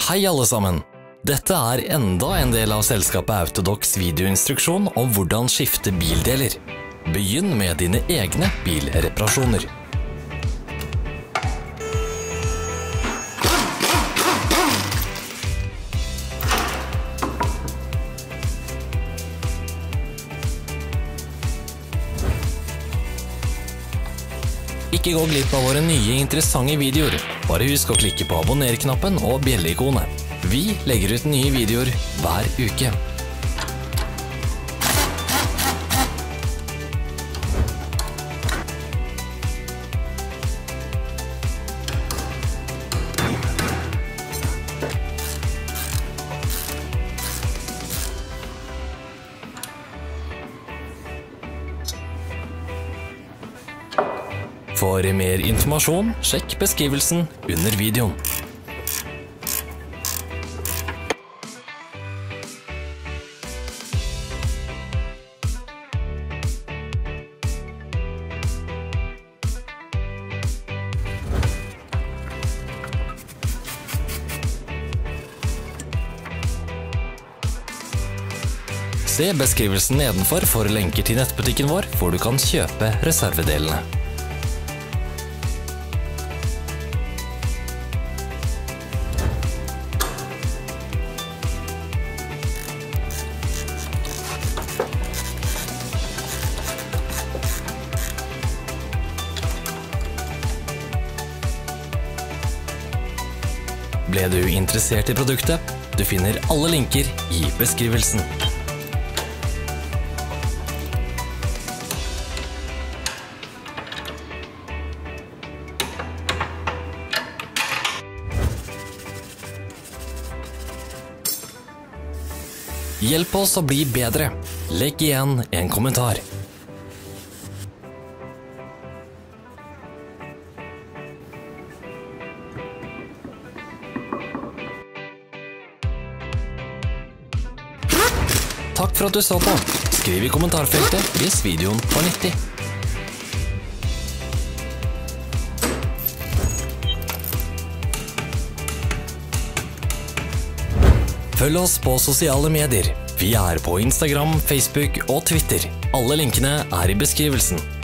Hei alle sammen! Dette er enda en del av selskapet Autodocs videoinstruksjon om hvordan skifte bildeler. Begynn med dine egne bilreparasjoner. Ikke gå glipp av våre nye interessante videoer. Bare husk å klikke på abonner-knappen og bjelle-ikonet. Vi legger ut nye videoer hver uke. For mer informasjon, sjekk beskrivelsen under videoen. Se beskrivelsen nedenfor for lenker til nettbutikken vår, hvor du kan kjøpe reservedelene. Ble du interessert i produktet? Du finner alle linker i beskrivelsen. Hjelp oss å bli bedre. Legg igjen en kommentar. Takk for at du så på. Skriv i kommentarfeltet hvis videoen var nyttig. Følg oss på sosiale medier. Vi er på Instagram, Facebook og Twitter. Alle linkene er i beskrivelsen.